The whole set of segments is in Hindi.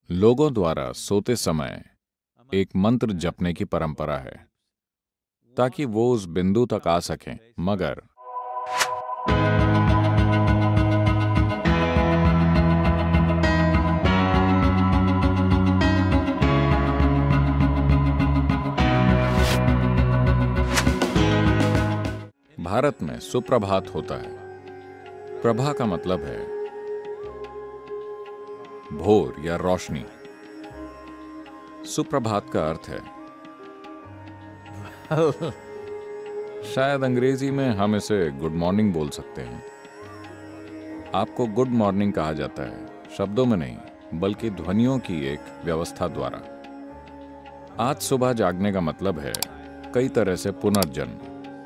लोगों द्वारा सोते समय एक मंत्र जपने की परंपरा है ताकि वो उस बिंदु तक आ सकें, मगर भारत में सुप्रभात होता है। प्रभा का मतलब है भोर या रोशनी। सुप्रभात का अर्थ है शायद अंग्रेजी में हम इसे गुड मॉर्निंग बोल सकते हैं। आपको गुड मॉर्निंग कहा जाता है शब्दों में नहीं बल्कि ध्वनियों की एक व्यवस्था द्वारा। आज सुबह जागने का मतलब है कई तरह से पुनर्जन्म।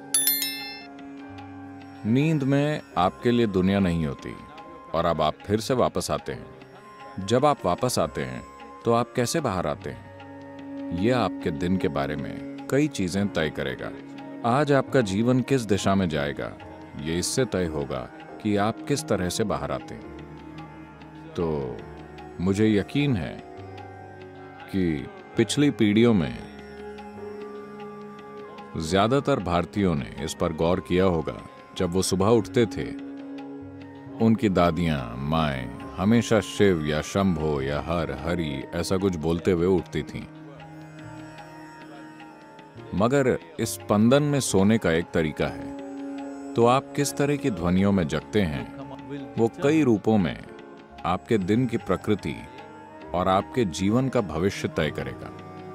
नींद में आपके लिए दुनिया नहीं होती और अब आप फिर से वापस आते हैं। जब आप वापस आते हैं तो आप कैसे बाहर आते हैं, यह आपके दिन के बारे में कई चीजें तय करेगा। आज आपका जीवन किस दिशा में जाएगा, यह इससे तय होगा कि आप किस तरह से बाहर आते हैं। तो मुझे यकीन है कि पिछली पीढ़ियों में ज्यादातर भारतीयों ने इस पर गौर किया होगा। जब वो सुबह उठते थे, उनकी दादियां, माएं हमेशा शिव या शंभो या हर हरि ऐसा कुछ बोलते हुए उठती थीं। मगर इस स्पंदन में सोने का एक तरीका है। तो आप किस तरह की ध्वनियों में जगते हैं, वो कई रूपों में आपके दिन की प्रकृति और आपके जीवन का भविष्य तय करेगा।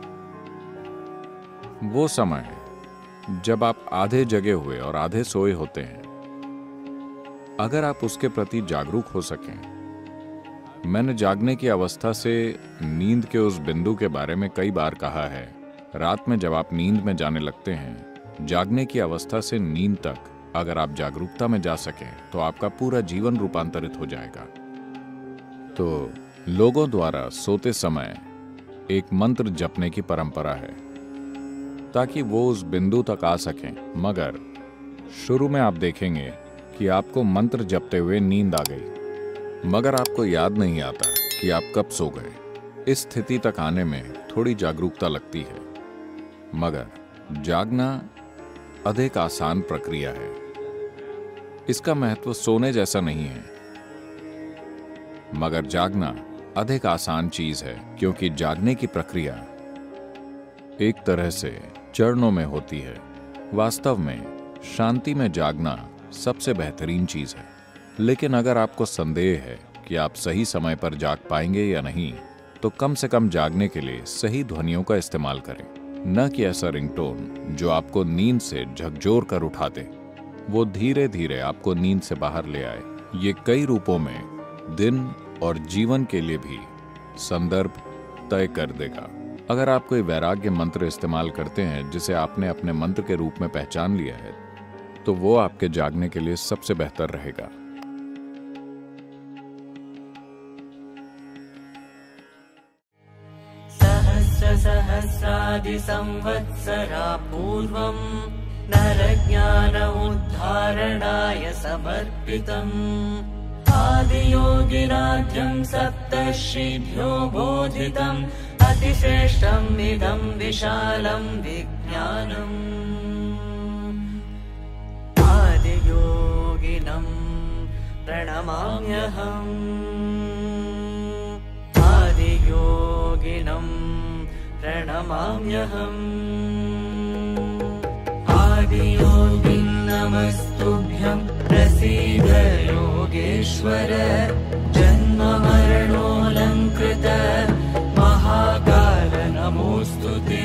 वो समय जब आप आधे जगे हुए और आधे सोए होते हैं, अगर आप उसके प्रति जागरूक हो सकें। मैंने जागने की अवस्था से नींद के उस बिंदु के बारे में कई बार कहा है। रात में जब आप नींद में जाने लगते हैं, जागने की अवस्था से नींद तक अगर आप जागरूकता में जा सकें तो आपका पूरा जीवन रूपांतरित हो जाएगा। तो लोगों द्वारा सोते समय एक मंत्र जपने की परंपरा है ताकि वो उस बिंदु तक आ सकें, मगर शुरू में आप देखेंगे कि आपको मंत्र जपते हुए नींद आ गई, मगर आपको याद नहीं आता कि आप कब सो गए। इस स्थिति तक आने में थोड़ी जागरूकता लगती है, मगर जागना अधिक आसान प्रक्रिया है। इसका महत्व सोने जैसा नहीं है, मगर जागना अधिक आसान चीज है, क्योंकि जागने की प्रक्रिया एक तरह से चरणों में होती है। वास्तव में शांति में जागना सबसे बेहतरीन चीज है। लेकिन अगर आपको संदेह है कि आप सही समय पर जाग पाएंगे या नहीं, तो कम से कम जागने के लिए सही ध्वनियों का इस्तेमाल करें, न कि ऐसा रिंगटोन जो आपको नींद से झकझोर कर उठा दे। वो धीरे धीरे आपको नींद से बाहर ले आए। ये कई रूपों में दिन और जीवन के लिए भी संदर्भ तय कर देगा। अगर आप कोई वैराग्य मंत्र इस्तेमाल करते हैं जिसे आपने अपने मंत्र के रूप में पहचान लिया है, तो वो आपके जागने के लिए सबसे बेहतर रहेगा। सहस्रादि संवत्सरा पूर्वं नरज्ञान उद्धारणाय समर्पितम् आदियोगिराध्यं सप्तर्षिभ्यो बोधितम् अतिश्रेष्ठम् इदं विशालं विज्ञानम् आदियोगिनं प्रणमाम्यहम् आदियोगिनं प्रणमाम्यहम् आदियोगिं नमस्तुभ्यं प्रसीद योगेश्वर जन्म मरणोऽलङ्कृत महाकाल नमोऽस्तुते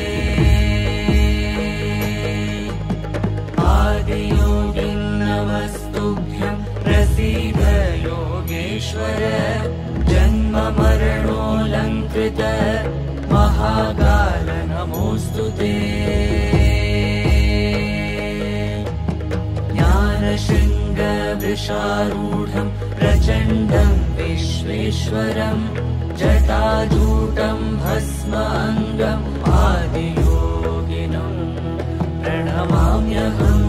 आदियोगिं नमस्तुभ्यं प्रसीद योगेश्वर जन्म मरणोऽलङ्कृत महाकाल नमोऽस्तुते ज्ञानशृङ्ग वृषारूढं प्रचण्डं विश्वेश्वरं जटाजूटं भस्माङ्गम् आदियोगिनं प्रणमाम्यहम्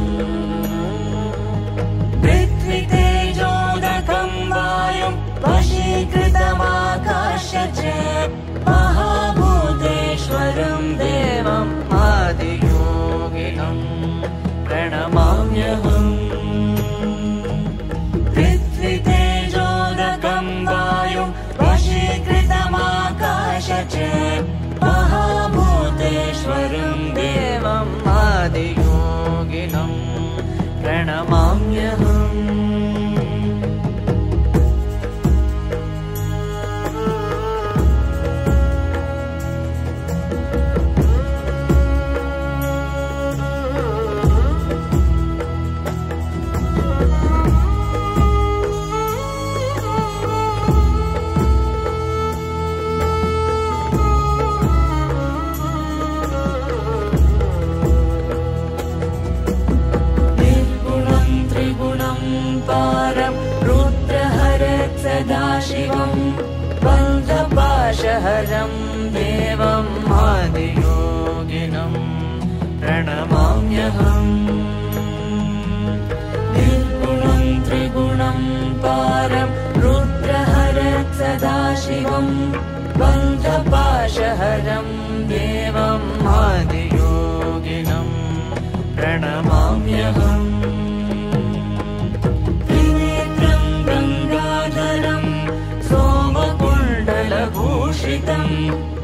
पृथ्वीतेजोदकं वायुं वशीकृतमाकाश्य च देवम् बन्धपाशहरं देवम् आदियोगिनं प्रणमाम्यहम् त्रिनेत्रं गङ्गाधरं सोमकुण्डलभूषितम्